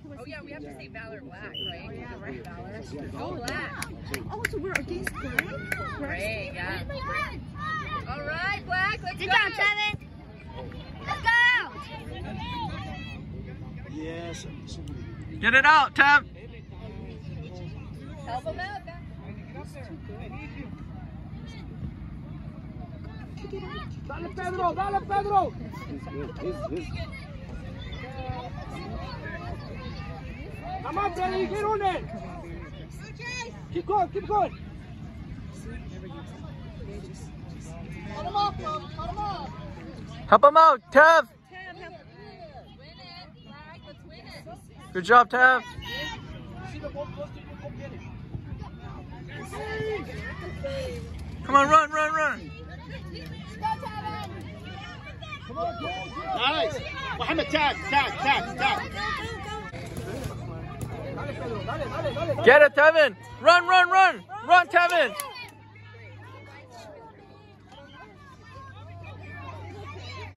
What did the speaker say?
Oh yeah, we have to say Valor Black, right? Oh yeah, right. Valor. Go Black. Oh, so we're against Gray? Gray, yeah. All right, Black, let's go. Good job, Tevin. Let's go. Yes. Get it out, Tev. Help him out. Dale, Pedro, dale, Pedro. Come on, Pedro, get on it. Keep going, keep going. Cut him off, bro. Cut him off. Help him out, Tev. Win it, Black, let's win it. Good job, Tev. See the ball close to you, go get it. Come on, run, run, run. Come on, go. Nice. Mohammed, tag. Get it, Tevin. Run, run, run. Run, Tevin.